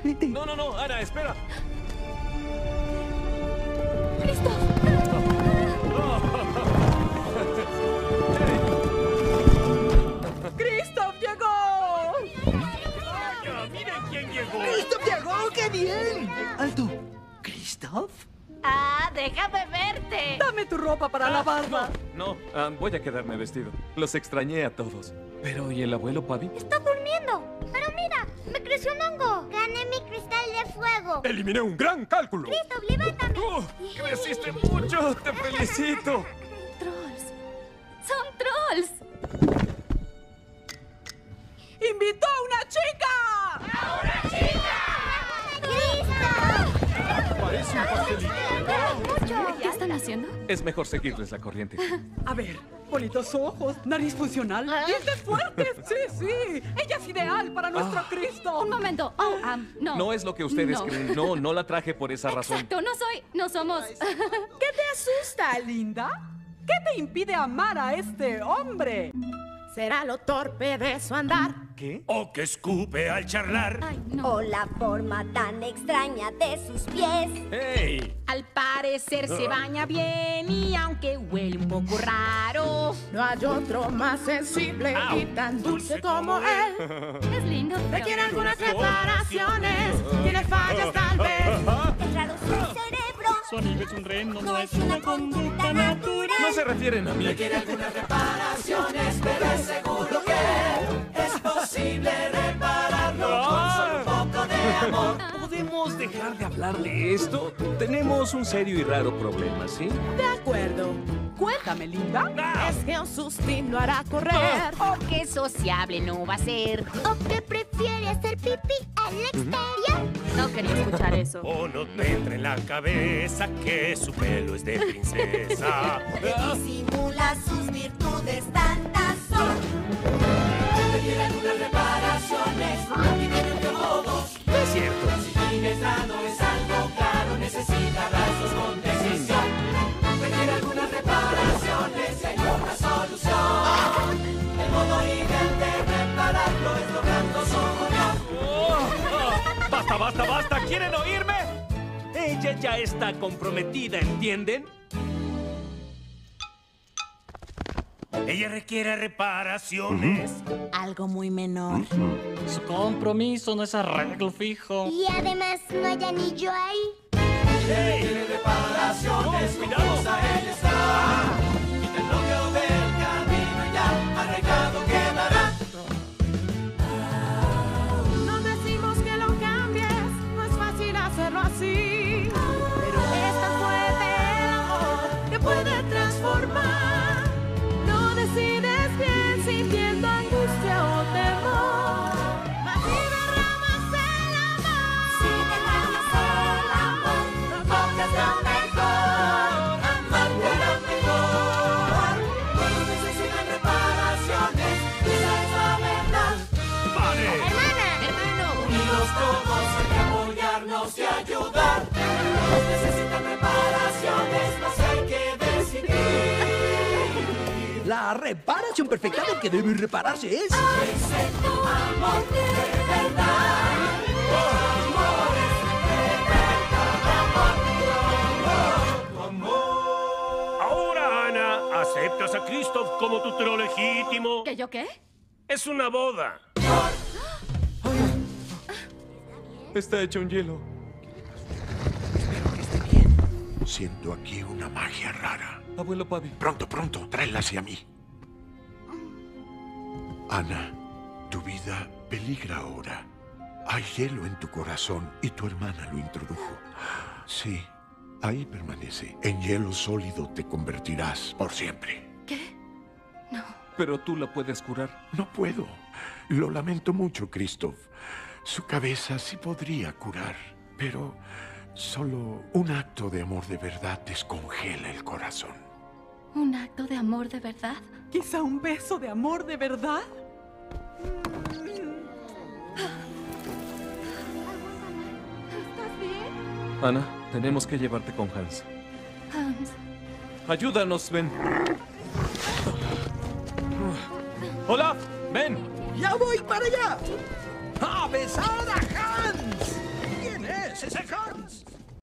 vete. No, Ana, espera. ¡Christoph! ¡Christoph llegó! ¡Vaya, miren quién llegó! ¡Christoph llegó! ¡Qué bien! ¡Alto! ¿Christoph? ¡Ah, déjame verte! Dame tu ropa para lavarla. No, voy a quedarme vestido. Los extrañé a todos. Pero, ¿y el abuelo Paddy? Está durmiendo. Pero mira, me creció un hongo. Gané mi cristal de fuego. Eliminé un gran cálculo. Christoph, levántame. ¡Creciste mucho! ¡Te felicito! ¡Trolls! ¡Son trolls! ¡Invitó a una chica! ¡Christoph! Parece un pastelito. ¿Qué están haciendo? Es mejor seguirles la corriente. A ver, bonitos ojos, nariz funcional, dientes fuertes. Sí, sí. Ella es ideal para nuestro Cristo. Un momento. Oh, no. No es lo que ustedes No. creen. No la traje por esa razón. Exacto, no somos... ¿Qué te asusta, linda? ¿Qué te impide amar a este hombre? Será lo torpe de su andar. ¿Qué? O que escupe al charlar. Ay, no. O la forma tan extraña de sus pies. ¡Hey! Al parecer se baña bien y aunque huele un poco raro, no hay otro más sensible y tan dulce como él. Es lindo, pero... Requiere algunas reparaciones, tiene fallas tal vez. Es raro su cerebro. Su anillo es un reno, No es una conducta natural. No se refieren a mí. ¿Podemos dejar de hablar de esto? Tenemos un serio y raro problema, ¿sí? De acuerdo. Cuéntame, linda. Es que un sustín lo hará correr. O que sociable no va a ser. O que prefiere hacer pipí al exterior. No quería escuchar eso. O no te entra en la cabeza que su pelo es de princesa. Disimula sus virtudes tantas son. Requiere algunas reparaciones. No es cierto. Es algo claro, necesita brazos con decisión. Requiere algunas reparaciones y hay una solución. El modo ideal de repararlo es logrando su unión. ¡Basta! ¿Quieren oírme? Ella ya está comprometida, ¿entienden? Ella requiere reparaciones. Algo muy menor. Su compromiso no es arreglo fijo. Y además no hay anillo ahí. ¡Cuidado! No decimos que lo cambies, no es fácil hacerlo así. Pero es tan fuerte el amor que puede transformar. No decides bien sintiendo angustia o temor. Mas si derramas el amor, Si derramas el amor, provocas lo mejor. Amar lo mejor. Todos necesitan reparaciones, esa es la verdad. ¡Pare! ¡Hermano! Unidos todos hay que apoyarnos y ayudar. Todos necesitan reparaciones, mas hay que decidir. La reparación perfecta que debe repararse es... Tu amor de verdad. Ahora, Ana, ¿aceptas a Christoph como tutero legítimo? ¿Que yo qué? Es una boda. Está hecho un hielo. Siento aquí una magia rara. Abuelo Paddy. Pronto, tráela hacia mí. Ana, tu vida peligra ahora. Hay hielo en tu corazón y tu hermana lo introdujo. Sí, ahí permanece. En hielo sólido te convertirás por siempre. ¿Qué? No. Pero tú la puedes curar. No puedo. Lo lamento mucho, Christoph. Su cabeza sí podría curar, pero solo un acto de amor de verdad descongela el corazón. ¿Un acto de amor de verdad? Quizá un beso de amor de verdad. ¿Estás bien? Ana, tenemos que llevarte con Hans. Hans. Ayúdanos, ven. Hola, ven. ¡Ya voy para allá! ¡A besar a Hans! seconds.